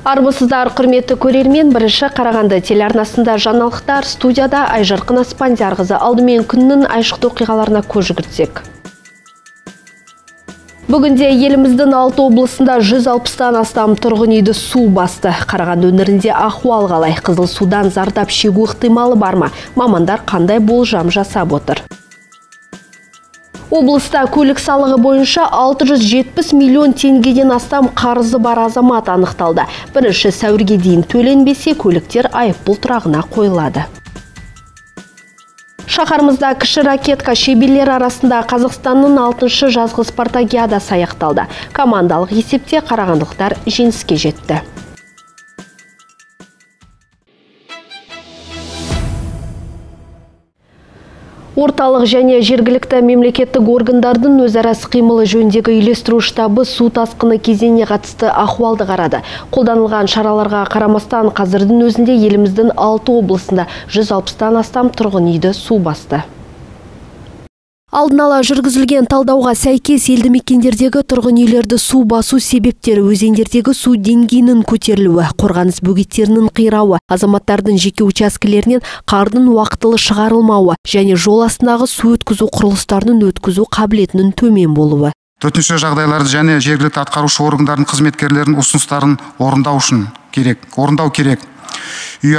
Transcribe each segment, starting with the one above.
Армысыздар, құрметті көрермен, бірінші Қарағанды телеарнасында жаңалықтар, студияда Айжарқын Аспандияр қызы. Алдымен күннің айшықты оқиғаларына көз жүгіртсек. Бүгінде еліміздің 6 облысында 160-тан астам тұрғын үйді су басты. Қарағанды өңірінде ахуал қалай? Қызыл судан зардап шегу ықтималы бар ма? Мамандар қандай болжам жасап отыр? Облыста көлік салығы бойынша 670 миллион теңгеден астам қарызы бар азамат анықталды. Бірінші сәуірге дейін төленбесе, көліктер айыппұл тұрағына қойылады. Шаһарымызда кіші ракетка шеберлер арасында Қазақстанның 6-шы жазғы спартакиадасы аяқталды. Командалық есепте қарағандылықтар жеңіске жетті. Орталық және жергілікті мемлекеттік органдардың өзара іс-қимылы жөніндегі үйлестіру штабы су тасқыны кезеңіне қатысты ахуалды қарады. Қолданылған шараларға қарамастан қазірдің өзінде еліміздің 6 облысында 160-тан астам тұрғын үйді су басты. Алдын ала жүргізілген талдауға сәйкес елді мекендердегі тұрғын үйлерді су басу себептері өзендердегі су деңгейінің көтерілуі, қорғаныс бөгеттерінің қирауы, азаматтардың жеке учаскелерінен қардың уақытылы шығарылмауы және жол астындағы су өткізу құрылыстарының өткізу қабілетінің төмен болуы. Төтенше жағдайларды және жергілікті атқарушы органдардың қызметкерлерінің ұсыныстарын орындау керек. Үй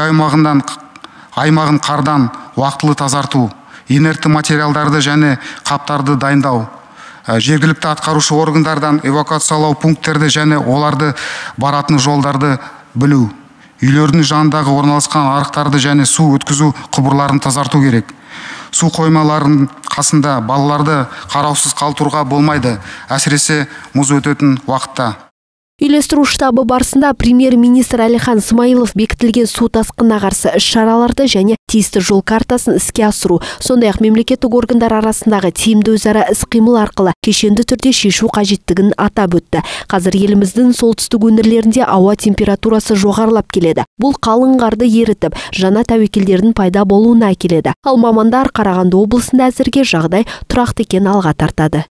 аймағын қардан уақытылы тазарту, инертті материалдарды және қаптарды дайындау, жергілікті атқарушы органдардан эвакуациялау пункттерді және оларды баратын жолдарды білу, үйлердің жанындағы орналасқан арықтарды және су өткізу құбырларын тазарту керек. Су қоймаларының қасында балаларды қараусыз қалдыруға болмайды, әсіресе мұз өтетін уақытта. Үйлестіру штабы барысында премьер-министр Әлихан Смайылов бекітілген су тасқынына қарсы іс-шараларды және тиісті жол картасын іске асыру, сондай-ақ мемлекеттік органдар арасындағы тиімді өзара іс-қимыл арқылы кешенді түрде шешу қажеттігін атап өтті. Қазір еліміздің солтүстік өңірлерінде ауа температурасы жоғарылап келеді. Бұл қалың қарды ерітіп, жаңа тәуекелдердің пайда болуына әкеледі. Ал мамандар Қарағанды облысында әзірге жағдай тұрақты екенін алға тартады.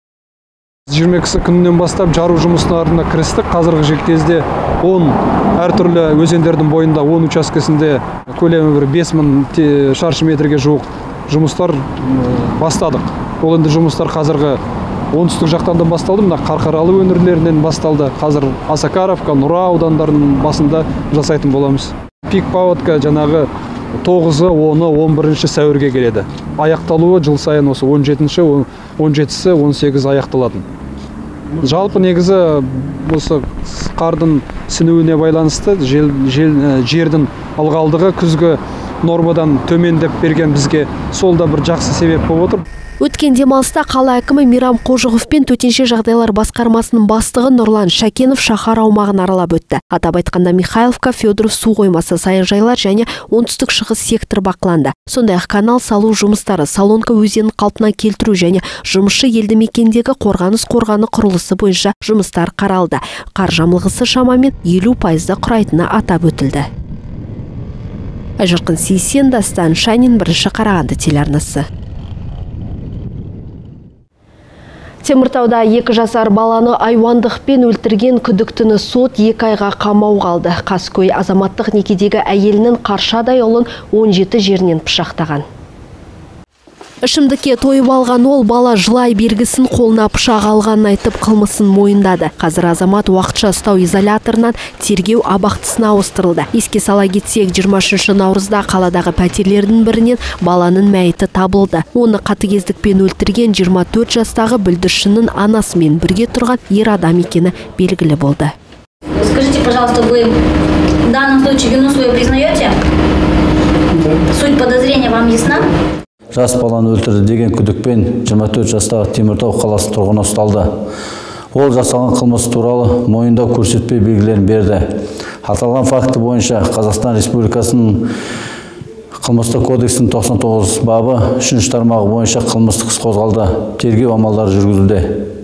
20 күнінен бастап жару жұмыстарына кірістік. Қазіргі кезде 10 әртүрлі өзендердің бойында 10 учаскесінде көлемі 5000 шаршы метрге жуық жұмыстар бастадық. Ол енді жұмыстар қазіргі оңтүстік жақтан да басталды, мына Қарқаралы өңірлерінен басталды. Қазір Осакаровка, Нұра аудандарының басында жасайтын боламыз. Пик паводка жаңағы 9-ы, 10-ы, 11-ші сәуірге келеді. Аяқталуы жыл сайын осы 17-ші, 17-сі, 18 аяқталатын. Жалпы негізі осы қардың сінуіне байланысты жердің ылғалдығы күзгі нормадан төмендеп берген бізге сол да бір жақсы себеп болып отыр. Өткен демалыста қала әкімі Мейрам Қожықов пен төтенше жағдайлар басқармасының бастығы Нұрлан Шәкенов шаһар аумағын аралап өтті. Атап айтқанда Михайловка, Федоров су қоймасы, саяжайлар және оңтүстік шығыс сектор бақыланды. Сондай-ақ канал салу жұмыстары, Солонка өзенін қалпына келтіру және жұмысшы елді мекендегі қорғаныс қорғаны құрылысы бойынша жұмыстар қаралды. Қар жамылғысы шамамен 50% құрайтыны атап өтілді. Айжарқын Сейсен, Дастан Шанин, бірінші Қарағанды телеарнасы. Теміртауда 2 жасар баланы айуандықпен өлтірген күдіктіні сот 2 айға қамауға алды. Қаскөй азаматтық некедегі әйелінің қаршадай ұлын 17 жерінен пышақтаған. Ішімдікке тойып алған ол бала жылай бергісін қолына пышақ алғанын айтып қылмысын мойындады. Қазір азамат уақытша ұстау изоляторынан тергеу абақтысына ауыстырылды. Еске сала кетсек, 20 наурызда қаладағы пәтерлердің бірінен баланың мәйіті табылды. Оны қатыгездікпен өлтірген 24 жастағы бүлдіршіннің анасымен бірге тұрған ер адам екені белгілі болды. Скажите, пожалуйста, вы в данном случае вину свою признаете? Суть подозрения вам ясна? Жас баланы өлтірді деген күдікпен 24 жастағы Теміртау қаласы тұрғыны ұсталды. Ол жасалған қылмыс туралы мойындау көрсетпей белгілерін берді. Аталған факті бойынша Қазақстан Республикасының қылмыстық кодексінің 99 бабы 3-ші тармағы бойынша қылмыстық іс қозғалды. Тергеу амалдары жүргізілді.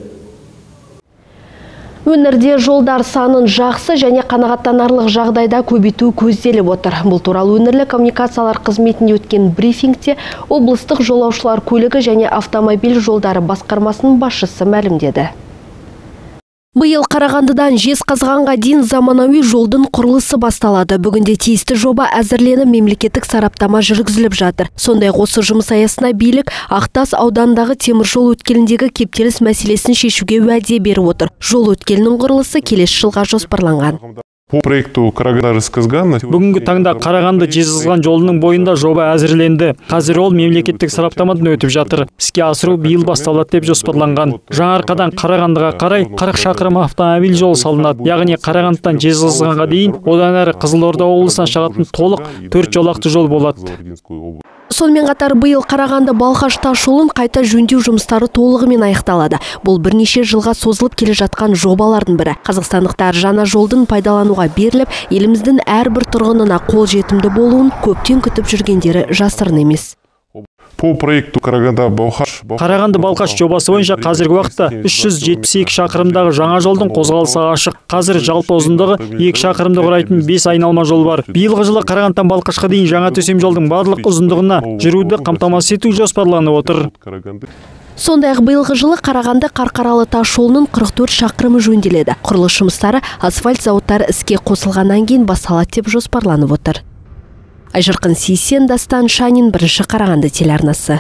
Өңірде жолдар санын жақсы және қанағаттанарлық жағдайда көбейту көзделіп отыр. Бұл туралы өңірлік коммуникациялар қызметінде өткен брифингте облыстық жолаушылар көлігі және автомобиль жолдары басқармасының басшысы мәлімдеді. Быйыл Қарағандыдан Жезқазғанға дейін заманауи жолдың құрылысы басталады. Бүгінде тиісті жоба әзірленіп, мемлекеттік сараптама жүргізіліп жатыр. Сондай осы жұмыс аясына билік Ақтас ауданындағы теміржол өткеліндегі кептеліс мәселесін шешуге уәде беріп отыр. Жол өткелінің құрылысы келесі жылға жоспарланған. По проекту Караганда-Жезқазған бүгінгі таңда Қарағанды-Жезқазған жолының бойында жоба әзірленді. Қазір ол мемлекеттік сараптамадан өтіп жатыр. Іске асыру биыл басталады деп жоспарланған. Жаңаарқадан Қарағандыға қарай 40 шақырым автомобиль жолы салынады. Яғни Қарағандыдан Жезқазғанға дейін, одан әрі Қызылорда облысынан шығатын толық 4 жолақты жол болады. Сонымен қатар быйыл Қарағанды-Балқаш тас жолын қайта жөндеу жұмыстары толығымен аяқталады. Бұл бірнеше жылға созылып келе жатқан жобалардың бірі. Қазақстандықтар жаңа жолдың пайдалануға беріліп, еліміздің әрбір тұрғынына қол жетімді болуын көптен күтіп жүргендері жасырын емес. По проекту Қарағанды-Балқаш жобасы бойынша қазіргі уақытта 372 шақырымдағы жаңа жолдың қозғалысы ашық. Қазір жалпы ұзындығы 2 шақырымды құрайтын 5 айналма жол бар. Биылғы жылы Қарағандыдан Балқашқа дейін жаңа төсем жолдың барлық ұзындығына жүруді қамтамасыз ету жоспарланып отыр. Сондай-ақ биылғы жылы Қарағанды-Қарқаралы тас жолының 44 шақырымы жөнделеді. Құрылыс жұмыстары асфальт зауыттары іске қосылғаннан кейін басталады деп жоспарланып отыр. Айжарқын Сейсен, Дастан Шанин, бірінші Қарағанды телеарнасы.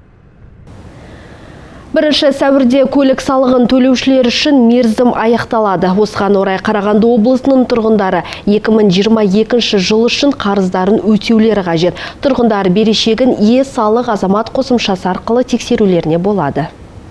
1 сәуірде көлік салығын төлеушілер үшін мерзім аяқталады. Осыған орай Қарағанды облысының тұрғындары 2022 жыл үшін қарыздарын өтеулері қажет. Тұрғындар берешегін салық азамат қосымшасы арқылы тексерулеріне болады.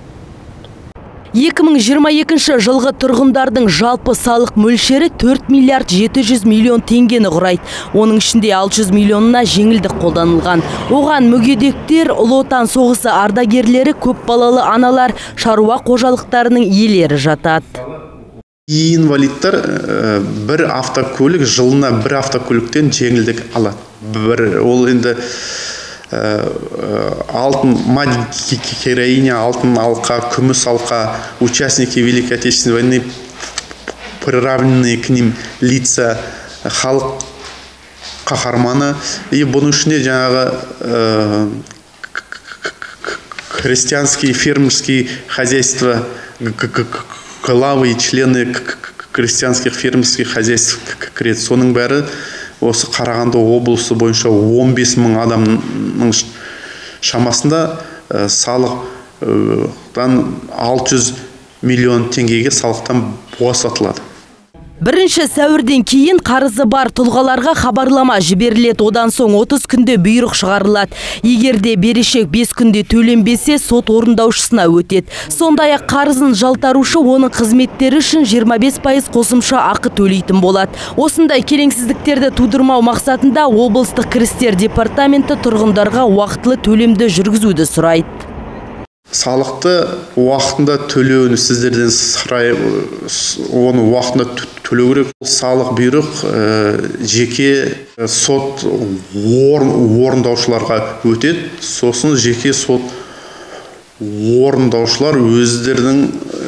2022 жылғы тұрғындардың жалпы салық мөлшері 4 миллиард 700 миллион теңгені құрайды. Оның ішінде 600 миллионына жеңілдік қолданылған. Оған мүгедектер, Ұлы Отан соғысы ардагерлері, көп балалы аналар, шаруа қожалықтарының иелері жатады. Инвалидтар бір автокөлік, жылына бір автокөліктен жеңілдік алады. Ол енді алтын героиня, алтын алқа, күміс алқа, участники Великой Отечественной войны, приравненные к ним лица, халық қаһарманы. И бұның ішінде жаңағы крестьянские, фермерские хозяйства, главы и члены крестьянских фермерских хозяйств кіреді. Соның бәрі осы Қарағанды облысы бойынша 15 мың адамның шамасында салықтан 600 миллион теңгеге салықтан босатылады. 1 сәуірден кейін қарызы бар тұлғаларға хабарлама жіберіледі. Одан соң 30 күнде бұйрық шығарылады. Егерде берешек 5 күнде төленбесе, сот орындаушысына өтеді. Сондай-ақ қарызын жалтарушы оның қызметтері үшін 25% қосымша ақы төлейтін болады. Осындай келеңсіздіктерді тудырмау мақсатында облыстық кірістер департаменті тұрғындарға уақытылы төлемді жүргізуді сұрайды. Салықты уақытында төлеуін сіздерден сұрайып, оны уақытында төлеу керек. Салық бұйрық жеке сот орындаушыларға өтеді. Сосын жеке сот орындаушылар өздерінің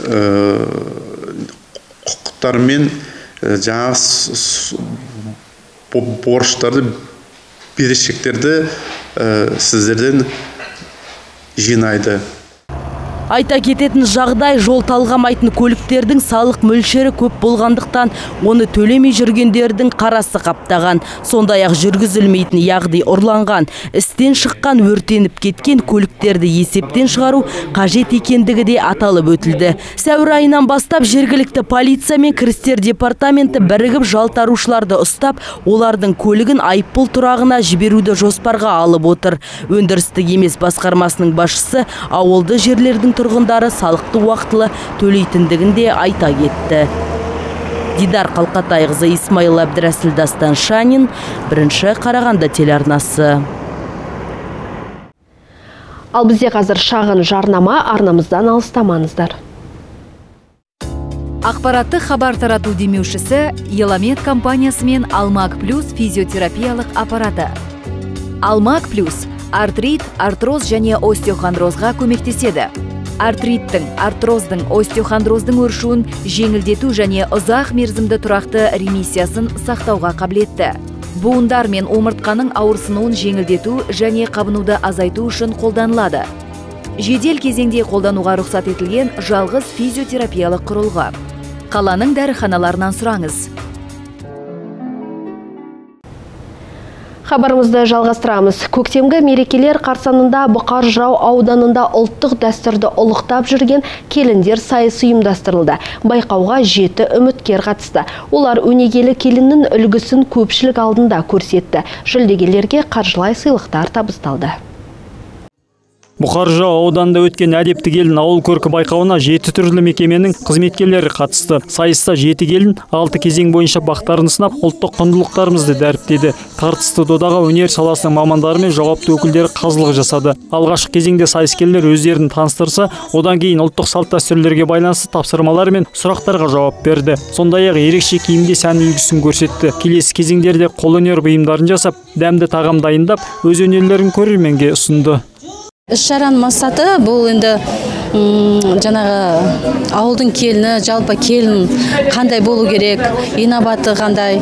құқықтарымен жаңа борыштарды, берешектерді сіздерден жинайды. Айта кететін жағдай, жол талғамайтын көліктердің салық мөлшері көп болғандықтан, оны төлемей жүргендердің қарасы қаптаған. Сондай-ақ жүргізілмейтін, яғни ұрланған, істен шыққан, өртеніп кеткен көліктерді есептен шығару қажет екендігі де аталып өтілді. Сәуір айынан бастап жергілікті полиция мен кірістер департаменті бірігіп жалтарушыларды ұстап, олардың көлігін айыппұл тұрағына жіберуді жоспарға алып отыр. Өндірістік емес басқармасының басшысы ауылды жерлердің тұрғындары салықты уақытылы төлейтіндігінде айта кетті. Дидар Қалқатайқызы, Исмаил Әбдірәсіл, Дастан Шанин, бірінші Қарағанды телеарнасы. Ал бізде қазір шағын жарнама, арнамыздан алыстамаңыздар. Ақпаратты хабар тарату демеушісі Еламет компаниясы мен Алмаг Плюс физиотерапиялық аппараты. Алмаг Плюс артрит, артроз және остеохондрозға көмектеседі. Артриттің, артроздың, остеохондроздың өршуін жеңілдету және ұзақ мерзімді тұрақты ремиссиясын сақтауға қабілетті. Буындар мен омыртқаның ауырсынуын жеңілдету және қабынуды азайту үшін қолданылады. Жедел кезеңде қолдануға рұқсат етілген жалғыз физиотерапиялық құрылғы. Қаланың дәріханаларынан сұраңыз. Хабарымызды жалғастырамыз. Көктемгі мерекелер қарсаңында Бұқар Жырау ауданында ұлттық дәстүрді ұлықтап жүрген келіндер сайысы ұйымдастырылды. Байқауға 7 үміткер қатысты. Олар өнегелі келіннің үлгісін көпшілік алдында көрсетті. Жүлдегерлерге қаржылай сыйлықтар табысталды. Бұқар Жырау ауданында өткен әдепті келін ауыл көркі байқауына 7 түрлі мекеменің қызметкерлері қатысты. Сайыста 7 келін 6 кезең бойынша бақтарын сынап, ұлттық құндылықтарымызды дәріптеді. Тартысты додаға өнер саласының мамандары мен жауапты өкілдері қазылық жасады. Алғашқы кезеңде сайыскерлер өздерін таныстырса, одан кейін ұлттық салт-дәстүрлерге байланысты тапсырмалар мен сұрақтарға жауап берді. Сондай-ақ ерекше киімде сән үлгісін көрсетті. Келесі кезеңдерде қолөнер бұйымдарын жасап, дәмді тағам дайындап, өз өнерлерін көрерменге ұсынды. Іс-шараның мақсаты бұл енді жаңағы ауылдың келіні, жалпы келін қандай болу керек, инабаты қандай,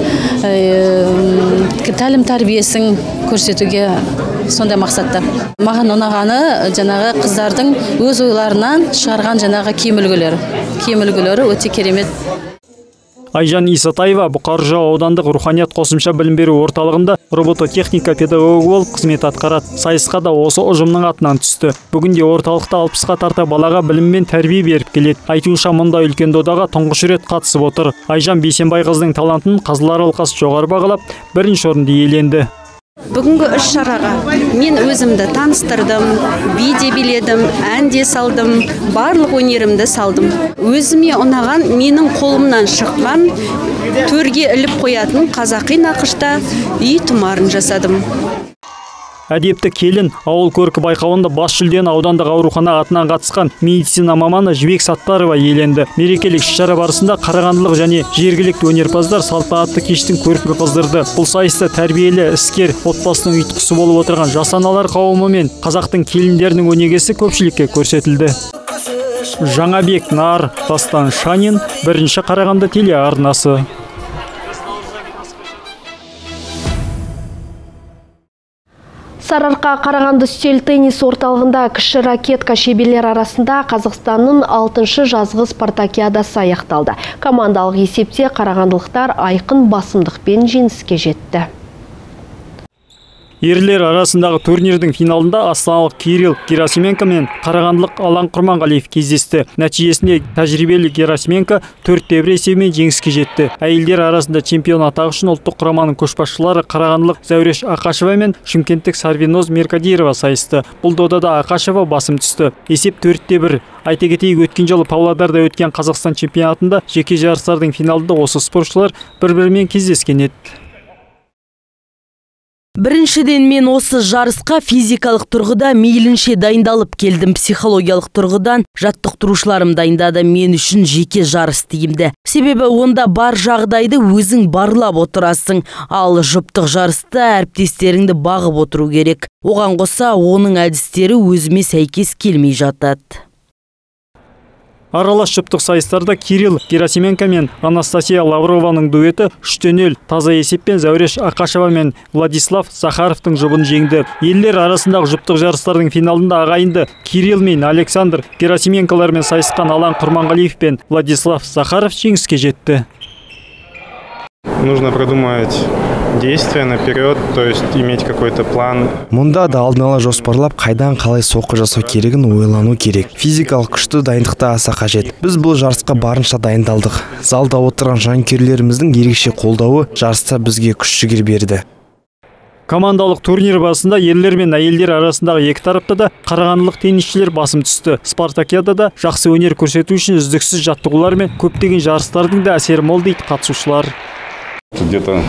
тәлім тәрбиесін көрсетуге сондай мақсатта. Маған ұнағаны жаңағы қыздардың өз ойларынан шығарған жаңағы киім үлгілері өте керемет. Айжан Исатаева Бұқар Жырау аудандық руханият қосымша білім беру орталығында робототехника педагогі болып қызмет атқарады. Сайысқа да осы ұжымның атынан түсті. Бүгінде орталықта 60-қа тарта балаға білім мен тәрбие беріп келеді. Айтуынша мұндай үлкен додаға тұңғыш рет қатысып отыр. Айжан Бейсенбайқызының талантын қазылар алқасы жоғары бағалап, бірінші орынды иеленді. Бүгінгі іс-шараға мен өзімді таныстырдым, би де биледім, ән де салдым, барлық өнерімді салдым. Өзіме ұнаған менің қолымнан шыққан төрге іліп қоятын қазақи нақышта үй тұмарын жасадым. Әдепті келін ауыл көркі байқауында бас жүлдені аудандық аурухана атынан қатысқан медицина маманы Жібек Саттарова иеленді. Мерекелік іс-шара барысында қарағандылық және жергілікті өнерпаздар салтанатты кештің көркін қыздырды. Бұл сайыста тәрбиелі, іскер, отбасының ұйытқысы болып отырған жас аналар қауымы мен қазақтың келіндерінің өнегесі көпшілікке көрсетілді. Жаңабек Нар, Дастан Шанин, бірінші Қарағанды телеарнасы. Сарыарқа Қарағанды үстел теннис орталығында кіші ракетка шеберлер арасында Қазақстанның 6-шы жазғы спартакиадасы аяқталды. Командалық есепте қарағандылықтар айқын басымдықпен жеңіске жетті. Ерлер арасындағы турнирдің финалында астаналық Кирилл Герасименко мен қарағандылық Алан Құрманғалиев кездесті. Нәтижесінде тәжірибелі Герасименко 4-1 есебімен жеңіске жетті. Әйелдер арасында чемпион атағы үшін ұлттық құраманың көшбасшылары қарағандылық Зәуреш Ақашева мен шымкенттік Сарвиноз Меркадиева сайысты. Бұл додада Ақашева басым түсті. Есеп 4-1. Айта кетейік, өткен жылы Павлодарда өткен Қазақстан чемпионатында жеке жарыстардың финалында осы спортшылар бір-бірімен кездескен еді. Біріншіден мен осы жарысқа физикалық тұрғыда мейлінше дайындалып келдім. Психологиялық тұрғыдан жаттықтырушыларым дайындады. Мен үшін жеке жарыс тиімді. Себебі онда бар жағдайды өзің барлап отырасың. Ал жұптық жарыста әріптестеріңді бағып отыру керек. Оған қоса оның әдістері өзіме сәйкес келмей жатады. Аралас жұптық сайыстарда Кирилл Герасименко мен Анастасия Лаврованың дуэті 3-0 таза есеппен Зәуреш Ақашева мен Владислав Захаровтың жұбын жеңді. Ерлер арасындағы жұптық жарыстардың финалында ағайынды Кирилл мен Александр Герасименколармен сайысқан Алан Құрманғалиев пен Владислав Захаров жеңіске жетті. Нужно продумать действия наперед, то есть иметь какой-то план. Мұнда да алдын ала жоспарлап, қайдан қалай соққы жасау керегін ойлану керек. Физикалық күшті дайындықта аса қажет. Біз бұл жарысқа барынша дайындалдық. Залда отырған жанкүйерлеріміздің ерекше қолдауы жарыста бізге күш-жігер берді. Командалық турнир басында ерлер мен әйелдер арасындағы екі тарапта да қарағандылық теннисшілер басым түсті. Спартакиадада жақсы өнер көрсету үшін үздіксіз жаттығулар мен көптеген жарыстардың да әсері мол дейді қатысушылар. Где-то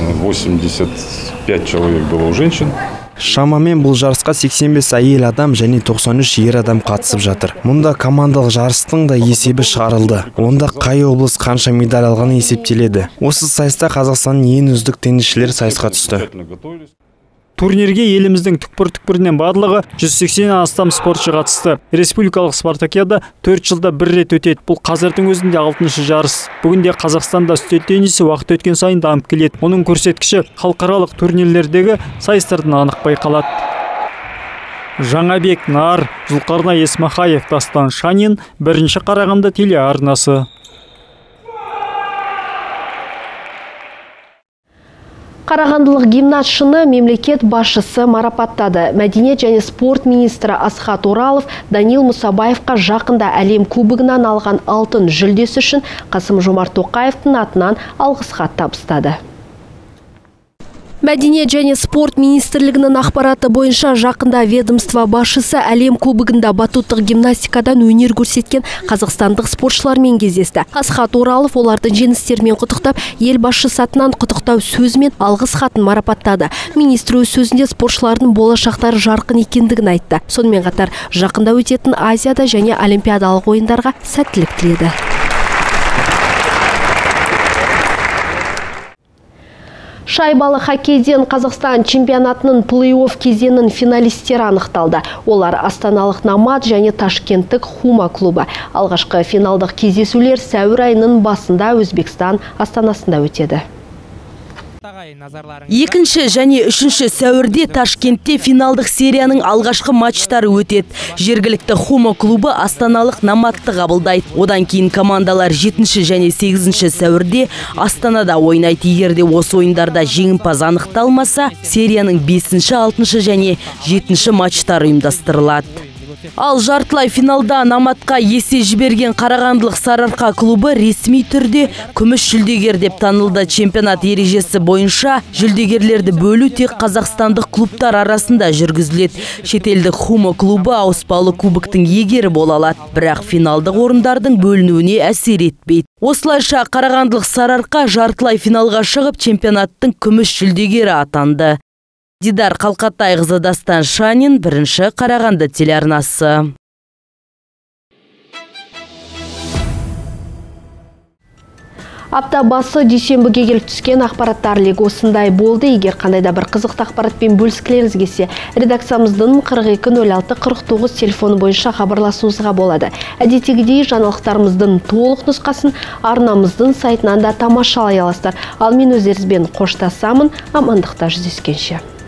85 человек было у женщин. Шамамен бұл жарысқа 85 әйел адам және 93 ер адам қатысып жатыр. Мұнда командалық жарыстың да есебі шығарылды. Онда қай облыс қанша медаль алғаны есептеледі. Осы сайыста Қазақстанның ең үздік теннисшілер сайысқа түсті. Турнирге еліміздің түкпір-түкпірінен барлығы 180-нен астам спортшы қатысты. Республикалық спартакиада 4 жылда бір рет өтеді. Бұл қазірдің өзінде 6-шы жарыс. Бүгінде Қазақстанда үстел теннисі уақыт өткен сайын дамып келеді. Оның көрсеткіші халықаралық турнирлердегі сайыстардан анық байқалады. Жаңабек Нар, Зұлқарнай Есмахаев, Дастан Шанин, бірінші Қарағанды телеарнасы. Қарағандылық гимнастшыны мемлекет басшысы марапаттады. Мәдениет және спорт министрі Асхат Оралов Данил Мұсабаевқа жақында әлем кубогынан алған алтын жүлдесі үшін Қасым-Жомарт Тоқаевтың атынан алғыс хат табыстады. Мәдениет және спорт министрлігінің ақпараты бойынша жақында ведомство басшысы әлем кубогында батуттық гимнастикадан өнер көрсеткен қазақстандық спортшылармен кездесті. Асхат Оралов олардың жеңістерімен құттықтап, ел басшысы атынан құттықтау сөзімен алғыс хатын марапаттады. Министр өз сөзінде спортшылардың болашақтары жарқын екендігін айтты. Сонымен қатар жақында өтетін Азияда және Олимпиадалық ойындарға сәттілік тіледі. Шайбалы хоккейден Қазақстан чемпионатының плей-офф кезеңінің финалистері анықталды. Олар астаналық Намат және Ташкенттік Хума клубы. Алғашқы финалдық кездесулер сәуір айының басында Өзбекстан астанасында өтеді. Екінші және үшінші сәуірде Ташкентте финалдық серияның алғашқы матчтары өтеді. Жергілікті Хума клубы астаналық Наматты қабылдайды. Одан кейін командалар 7-ші және 8-ші сәуірде Астанада ойнайды. Егерде осы ойындарда жеңімпаз анықталмаса, серияның 5-ші, 6-ші және 7-ші матчтары ұйымдастырылады. Ал жартылай финалда Наматқа есе жіберген Қарағандылық Сарыарқа клубы ресми түрде күміс жүлдегер деп танылды. Чемпионат ережесі бойынша жүлдегерлерді бөлу тек қазақстандық клубтар арасында жүргізіледі. Шетелдік Хума клубы ауыспалы кубоктың егері бола алады, бірақ финалдық орындардың бөлінуіне әсер етпейді. Осылайша Қарағандылық Сарыарқа жартылай финалға шығып, чемпионаттың күміс жүлдегері атанды. Дидар Қалқатайқызы, Дастан Шанин, бірінші Қарағанды телеарнасы. Апта басы дүйсенбіге келіп түскен ақпараттар легі осындай болды. Егер қандайда бір қызықты ақпаратпен бөліскілеріңіз келсе, редакциямыздың 42-06-49 телефоны бойынша хабарласуыңызға болады. Әдеттегідей жаңалықтарымыздың толық нұсқасын арнамыздың сайтынан да тамашалай аласыздар. Ал мен өздеріңізбен қоштасамын. Амандықта жүздескенше.